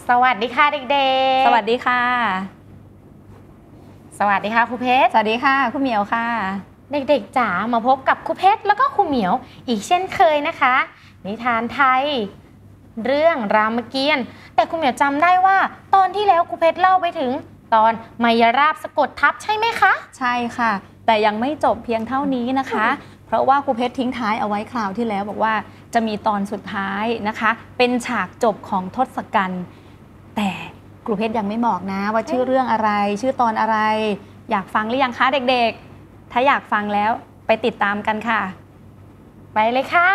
สวัสดีค่ะเด็กๆสวัสดีค่ะสวัสดีค่ะครูเพชรสวัสดีค่ะครูเหมียวค่ะเด็กๆจ๋ามาพบกับครูเพชรแล้วก็ครูเหมียวอีกเช่นเคยนะคะนิทานไทยเรื่องรามเกียรติ์แต่ครูเหมียวจำได้ว่าตอนที่แล้วครูเพชรเล่าไปถึงตอนมายราบสะกดทับใช่ไหมคะใช่ค่ะแต่ยังไม่จบเพียงเท่านี้นะคะเพราะว่าครูเพชรทิ้งท้ายเอาไว้คราวที่แล้วบอกว่าจะมีตอนสุดท้ายนะคะเป็นฉากจบของทศกัณฐ์แต่ครูเพชรยังไม่บอกนะว่าชื่อเรื่องอะไรชื่อตอนอะไรอยากฟังหรือยังคะเด็กๆถ้าอยากฟังแล้วไปติดตามกันค่ะไปเลยค่ะ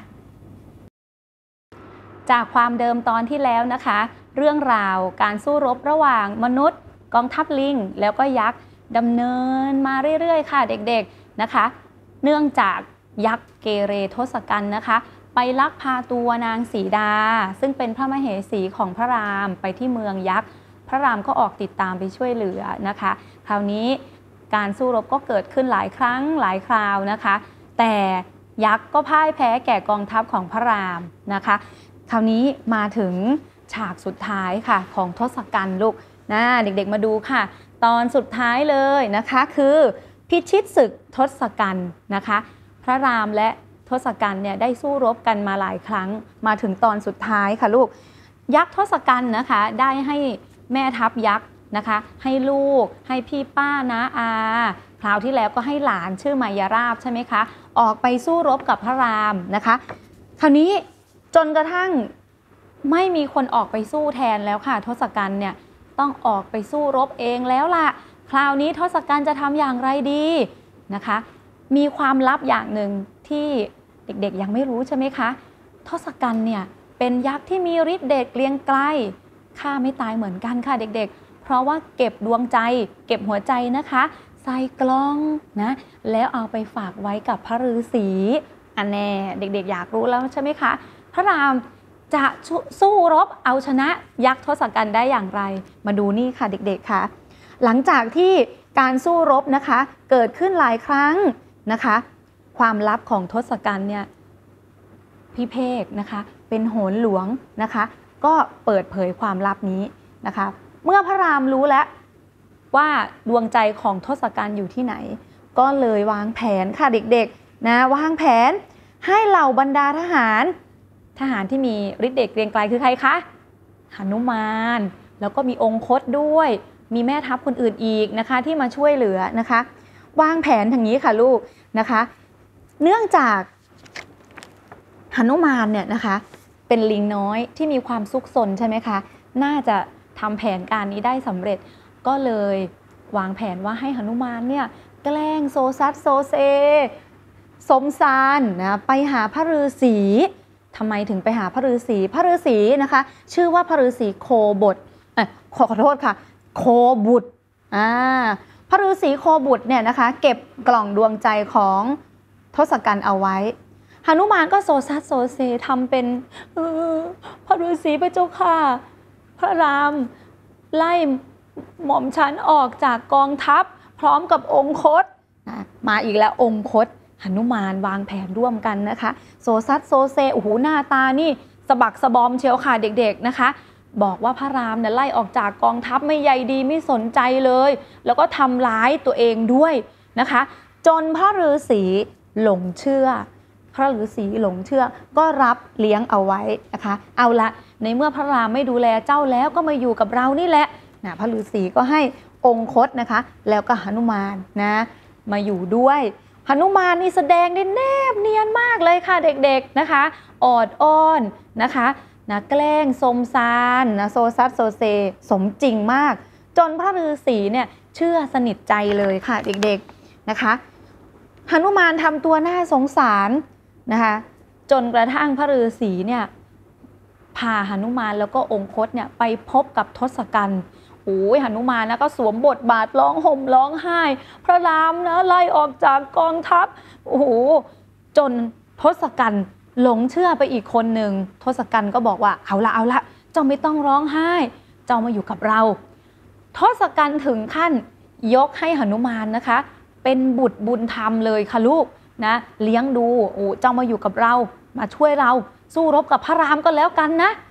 จากความเดิมตอนที่แล้วนะคะเรื่องราวการสู้รบระหว่างมนุษย์กองทัพลิงแล้วก็ยักษ์ดำเนินมาเรื่อยๆค่ะเด็กๆนะคะเนื่องจากยักษ์เกเรทศกัณฐ์นะคะไปลักพาตัวนางสีดาซึ่งเป็นพระมเหสีของพระรามไปที่เมืองยักษ์พระรามก็ออกติดตามไปช่วยเหลือนะคะคราวนี้การสู้รบก็เกิดขึ้นหลายครั้งหลายคราวนะคะแต่ยักษ์ก็พ่ายแพ้แก่กองทัพของพระรามนะคะคราวนี้มาถึงฉากสุดท้ายค่ะของทศกัณฐ์ลูกนะเด็กๆมาดูค่ะตอนสุดท้ายเลยนะคะคือพิชิตศึกทศกัณฐ์นะคะพระรามและทศกัณฐ์เนี่ยได้สู้รบกันมาหลายครั้งมาถึงตอนสุดท้ายค่ะลูกยักษ์ทศกัณฐ์นะคะได้ให้แม่ทัพยักษ์นะคะให้ลูกให้พี่ป้าน้าอาคราวที่แล้วก็ให้หลานชื่อมายราบใช่ไหมคะออกไปสู้รบกับพระรามนะคะคราวนี้จนกระทั่งไม่มีคนออกไปสู้แทนแล้วค่ะทศกัณฐ์เนี่ยต้องออกไปสู้รบเองแล้วล่ะคราวนี้ทศกัณฐ์จะทำอย่างไรดีนะคะมีความลับอย่างหนึ่งที่เด็กๆยังไม่รู้ใช่ไหมคะทศกัณฐ์เนี่ยเป็นยักษ์ที่มีฤทธิ์เดชเกรียงไกรฆ่าไม่ตายเหมือนกันค่ะเด็กๆเพราะว่าเก็บดวงใจเก็บหัวใจนะคะใส่กล่องนะแล้วเอาไปฝากไว้กับพระฤาษีอันแน่เด็กๆอยากรู้แล้วใช่ไหมคะพระรามจะสู้รบเอาชนะยักษ์ทศกัณฐ์ได้อย่างไรมาดูนี่ค่ะเด็กๆค่ะหลังจากที่การสู้รบนะคะเกิดขึ้นหลายครั้งนะคะความลับของทศกัณฐ์เนี่ยพิเภกนะคะเป็นโหรหลวงนะคะก็เปิดเผยความลับนี้นะคะเมื่อพระรามรู้แล้วว่าดวงใจของทศกัณฐ์อยู่ที่ไหนก็เลยวางแผนค่ะเด็กๆนะวางแผนให้เหล่าบรรดาทหารที่มีฤทธิ์เดชเกรียงไกรคือใครคะหนุมานแล้วก็มีองคตด้วยมีแม่ทัพคนอื่นอีกนะคะที่มาช่วยเหลือนะคะวางแผนอย่างนี้ค่ะลูกนะคะเนื่องจากหนุมานเนี่ยนะคะเป็นลิงน้อยที่มีความซุกซนใช่ไหมคะน่าจะทำแผนการนี้ได้สำเร็จก็เลยวางแผนว่าให้หนุมานเนี่ยแกล้งโซซัสโซเซสมซานนะไปหาพระฤาษีทำไมถึงไปหาพระฤาษีนะคะชื่อว่าพระฤาษีโคบทขอโทษค่ะโคบุตรพระฤาษีโคบุตรเนี่ยนะคะเก็บกล่องดวงใจของทศกัณฐ์เอาไว้หนุมานก็โซซัสโซเซทำเป็นพระฤาษีพระเจ้าค่ะพระรามไล่หม่อมฉันออกจากกองทัพพร้อมกับองคตมาอีกแล้วองคตหนุมานวางแผนร่วมกันนะคะโซซัสโซเซโอ้โหหน้าตานี่สะบักสะบอมเชียวค่ะเด็กๆนะคะบอกว่าพระรามเนี่ยไล่ออกจากกองทัพไม่ใยดีไม่สนใจเลยแล้วก็ทำร้ายตัวเองด้วยนะคะจนพระฤาษีหลงเชื่อก็รับเลี้ยงเอาไว้นะคะเอาละในเมื่อพระรามไม่ดูแลเจ้าแล้วก็มาอยู่กับเรานี่แหละนะพระฤาษีก็ให้องคตนะคะแล้วก็หนุมานนะมาอยู่ด้วยหนุมานนี่แสดงได้แนบเนียนมากเลยค่ะเด็กๆนะคะออดอ้อนนะคะแกล้งสมซานโซซัสโซเซสมจริงมากจนพระฤาษีเนี่ยเชื่อสนิทใจเลยค่ะเด็กๆนะคะหนุมานทำตัวน่าสงสารนะคะจนกระทั่งพระฤาษีเนี่ยพาหนุมานแล้วก็องคตเนี่ยไปพบกับทศกัณฐ์โอ้ยหนุมานนะก็สวมบทบาทร้องห่มร้องไห้พระรามนะไล่ออกจากกองทัพโอ้โหจนทศกัณฐ์หลงเชื่อไปอีกคนหนึ่งทศกัณฐ์ก็บอกว่าเอาละเจ้าไม่ต้องร้องไห้เจ้ามาอยู่กับเราทศกัณฐ์ถึงขั้นยกให้หนุมานนะคะเป็นบุตรบุญธรรมเลยค่ะลูกนะเลี้ยงดูโอ้เจ้ามาอยู่กับเรามาช่วยเราสู้รบกับพระรามก็แล้วกันนะ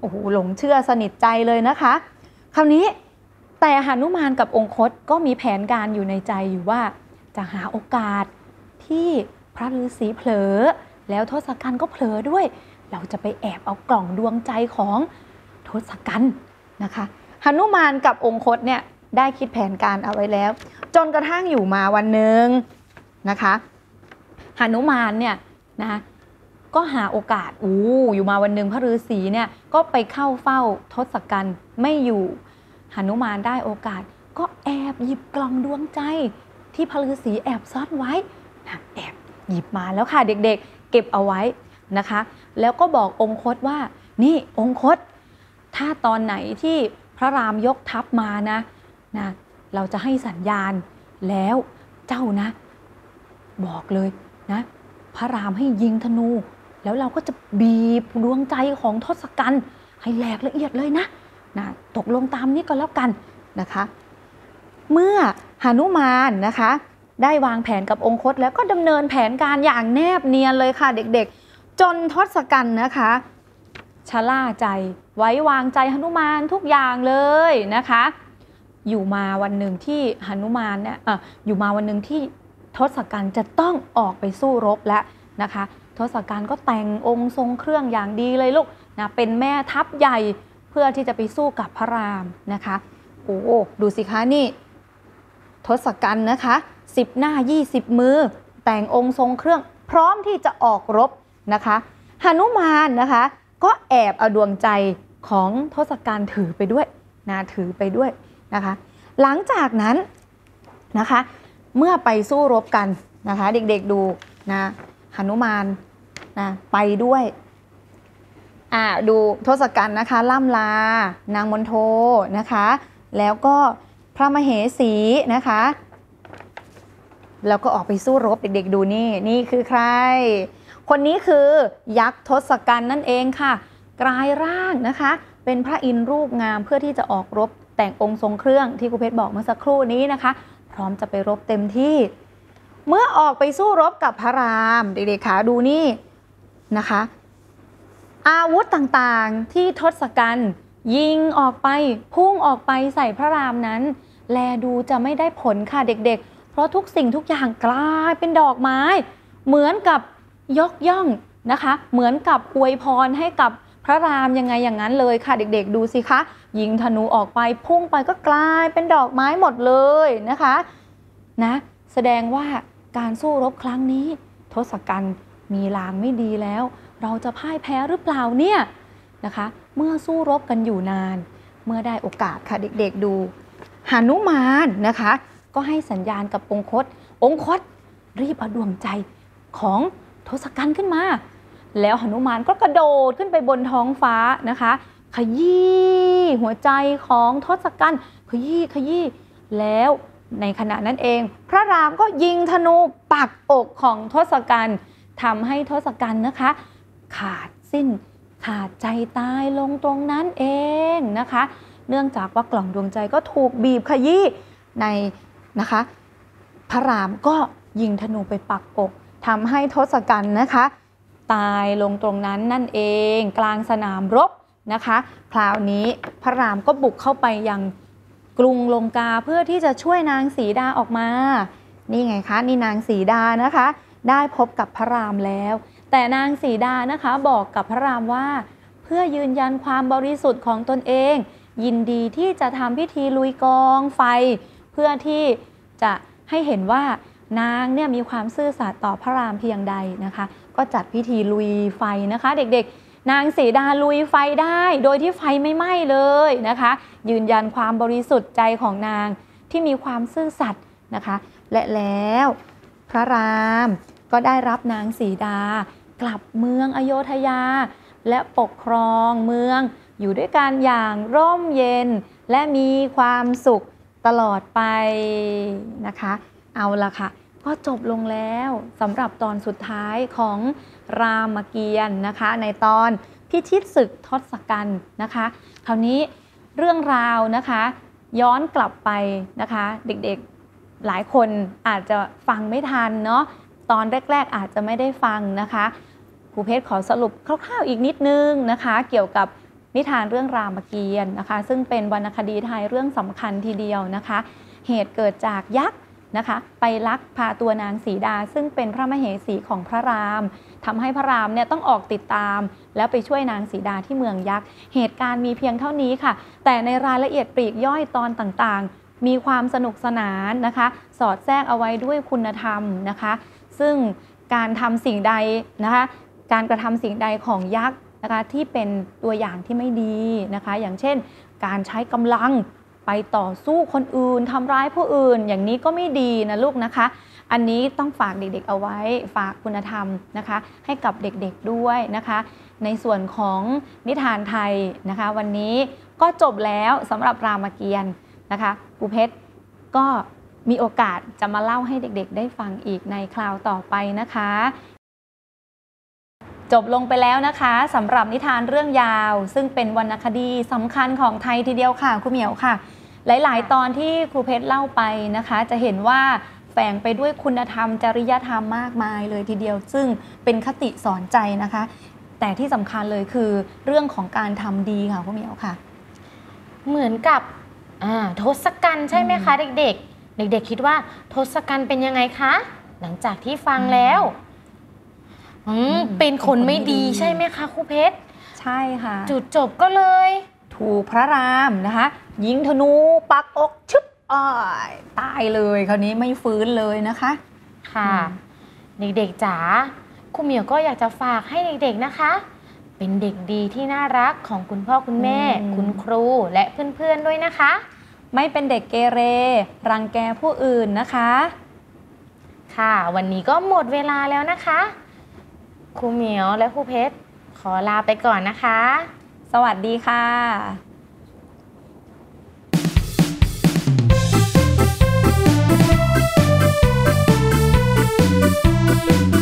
โอ้โหหลงเชื่อสนิทใจเลยนะคะคราวนี้แต่หนุมานกับองคตก็มีแผนการอยู่ในใจอยู่ว่าจะหาโอกาสที่พระฤาษีเผลอแล้วทศกัณฐ์ก็เผลอด้วยเราจะไปแอบเอากล่องดวงใจของทศกัณฐ์นะคะหนุมานกับองคตเนี่ยได้คิดแผนการเอาไว้แล้วจนกระทั่งอยู่มาวันหนึ่งนะคะหนุมานเนี่ยนะคะก็หาโอกาสอยู่มาวันหนึ่งพระฤาษีเนี่ยก็ไปเข้าเฝ้าทศกัณฐ์ไม่อยู่หนุมานได้โอกาสก็แอบหยิบกล่องดวงใจที่พระฤาษีแอบซ่อนไว้แอบหยิบมาแล้วค่ะเด็กๆเก็บเอาไว้นะคะแล้วก็บอกองคตว่านี่องคตถ้าตอนไหนที่พระรามยกทัพมานะเราจะให้สัญญาณแล้วเจ้านะบอกเลยนะพระรามให้ยิงธนูแล้วเราก็จะบีบดวงใจของทศกัณฐ์ให้แหลกละเอียดเลยนะตกลงตามนี้ก็แล้วกันนะคะเมื่อหนุมานนะคะได้วางแผนกับองคตแล้วก็ดำเนินแผนการอย่างแนบเนียนเลยค่ะเด็กๆจนทศกัณฐ์นะคะชะล่าใจไว้วางใจหนุมานทุกอย่างเลยนะคะอยู่มาวันหนึ่งที่หนุมานเนี่ยอยู่มาวันหนึ่งที่ทศกัณฐ์จะต้องออกไปสู้รบแล้วนะคะทศกัณฐ์ก็แต่งองค์ทรงเครื่องอย่างดีเลยลูกนะเป็นแม่ทัพใหญ่เพื่อที่จะไปสู้กับพระรามนะคะโอ้ดูสิคะนี่ทศกัณฐ์นะคะ10 หน้า 20 มือแต่งองค์ทรงเครื่องพร้อมที่จะออกรบนะคะหนุมานนะคะก็แอบเอาดวงใจของทศกัณฐ์ถือไปด้วยถือไปด้วยนะคะหลังจากนั้นนะคะเมื่อไปสู้รบกันนะคะเด็กๆดูนะหนุมานไปด้วยดูทศกัณฐ์นะคะล่ำลานางมณโฑนะคะแล้วก็พระมเหสีนะคะแล้วก็ออกไปสู้รบเด็กๆดูนี่คือใครคนนี้คือยักษ์ทศกัณฐ์นั่นเองค่ะกลายร่างนะคะเป็นพระอินทร์รูปงามเพื่อที่จะออกรบแต่งองค์ทรงเครื่องที่ครูเพชรบอกเมื่อสักครู่นี้นะคะพร้อมจะไปรบเต็มที่เมื่อออกไปสู้รบกับพระรามเด็กๆค่ะดูนี่นะคะอาวุธต่างๆที่ทศกัณฐ์ยิงออกไปพุ่งออกไปใส่พระรามนั้นแลดูจะไม่ได้ผลค่ะเด็กๆเพราะทุกสิ่งทุกอย่างกลายเป็นดอกไม้เหมือนกับยกย่องนะคะเหมือนกับอวยพรให้กับพระรามยังไงอย่างนั้นเลยค่ะเด็กๆดูสิคะยิงธนูออกไปพุ่งไปก็กลายเป็นดอกไม้หมดเลยนะคะแสดงว่าการสู้รบครั้งนี้ทศกัณฐ์มีลางไม่ดีแล้วเราจะพ่ายแพ้หรือเปล่าเนี่ยนะคะเมื่อสู้รบกันอยู่นานเมื่อได้โอกาสค่ะเด็กๆดูหนุมานนะคะก็ให้สัญญาณกับองคตรีบเอาดวงใจของทศกัณฐ์ขึ้นมาแล้วหนุมานก็กระโดดขึ้นไปบนท้องฟ้านะคะขยี้หัวใจของทศกัณฐ์ขยี้แล้วในขณะนั้นเองพระรามก็ยิงธนูปักอกของทศกัณฐ์ทำให้ทศกัณฐ์นะคะขาดใจตายลงตรงนั้นเองนะคะเนื่องจากว่ากล่องดวงใจก็ถูกบีบขยี้ในนะคะพระรามก็ยิงธนูไปปักอกทำให้ทศกัณฐ์นะคะตายลงตรงนั้นนั่นเองกลางสนามรบนะคะคราวนี้พระรามก็บุกเข้าไปยังกรุงลงกาเพื่อที่จะช่วยนางสีดาออกมานี่ไงคะนี่นางสีดานะคะได้พบกับพระรามแล้วแต่นางสีดานะคะบอกกับพระรามว่าเพื่อยืนยันความบริสุทธิ์ของตนเองยินดีที่จะทำพิธีลุยกองไฟเพื่อที่จะให้เห็นว่านางเนี่ยมีความซื่อสัตย์ต่อพระรามเพียงใดนะคะก็จัดพิธีลุยไฟนะคะเด็กๆนางสีดาลุยไฟได้โดยที่ไฟไม่ไหม้เลยนะคะยืนยันความบริสุทธิ์ใจของนางที่มีความซื่อสัตย์นะคะและแล้วพระรามก็ได้รับนางสีดากลับเมืองอโยธยาและปกครองเมืองอยู่ด้วยกันอย่างร่มเย็นและมีความสุขตลอดไปนะคะเอาละค่ะก็จบลงแล้วสำหรับตอนสุดท้ายของรามเกียรติ์นะคะในตอนพิชิตศึกทศกัณฐ์นะคะคราวนี้เรื่องราวนะคะย้อนกลับไปนะคะเด็กๆหลายคนอาจจะฟังไม่ทันเนาะตอนแรกๆอาจจะไม่ได้ฟังนะคะครูเพชรขอสรุปคร่าวๆอีกนิดนึงนะคะเกี่ยวกับนิทานเรื่องรามเกียรติ์นะคะซึ่งเป็นวรรณคดีไทยเรื่องสำคัญทีเดียวนะคะเหตุเกิดจากยักษ์นะคะไปลักพาตัวนางสีดาซึ่งเป็นพระมเหสีของพระรามทำให้พระรามเนี่ยต้องออกติดตามแล้วไปช่วยนางสีดาที่เมืองยักษ์เหตุการณ์มีเพียงเท่านี้ค่ะแต่ในรายละเอียดปลีกย่อยตอนต่างๆมีความสนุกสนานนะคะสอดแทรกเอาไว้ด้วยคุณธรรมนะคะซึ่งการทำสิ่งใดนะคะการกระทำสิ่งใดของยักษ์นะคะที่เป็นตัวอย่างที่ไม่ดีนะคะอย่างเช่นการใช้กำลังไปต่อสู้คนอื่นทำร้ายผู้อื่นอย่างนี้ก็ไม่ดีนะลูกนะคะอันนี้ต้องฝากเด็กๆเอาไว้ฝากคุณธรรมนะคะให้กับเด็กๆด้วยนะคะในส่วนของนิทานไทยนะคะวันนี้ก็จบแล้วสำหรับรามเกียรติ์นะคะครูเพชรก็มีโอกาสจะมาเล่าให้เด็กๆได้ฟังอีกในคราวต่อไปนะคะจบลงไปแล้วนะคะสำหรับนิทานเรื่องยาวซึ่งเป็นวรรณคดีสำคัญของไทยทีเดียวค่ะครูเหมียวค่ะหลายๆตอนที่ครูเพชรเล่าไปนะคะจะเห็นว่าแฝงไปด้วยคุณธรรมจริยธรรมมากมายเลยทีเดียวซึ่งเป็นคติสอนใจนะคะแต่ที่สำคัญเลยคือเรื่องของการทำดีค่ะครูเหมียวค่ะเหมือนกับทศกัณฐ์ใช่ไหมคะเด็กๆเด็กๆคิดว่าทศกัณฐ์เป็นยังไงคะหลังจากที่ฟังแล้วเป็นคนไม่ดีใช่ไหมคะครูเพชรใช่ค่ะจุดจบก็เลยถูกพระรามนะคะยิงธนูปักอกชึบตายเลยคราวนี้ไม่ฟื้นเลยนะคะค่ะเด็กๆจ๋าครูเหมียวก็อยากจะฝากให้เด็กๆนะคะเป็นเด็กดีที่น่ารักของคุณพ่อคุณแม่คุณครูและเพื่อนๆด้วยนะคะไม่เป็นเด็กเกเรรังแกผู้อื่นนะคะค่ะวันนี้ก็หมดเวลาแล้วนะคะครูเหมียวและครูเพชรขอลาไปก่อนนะคะสวัสดีค่ะ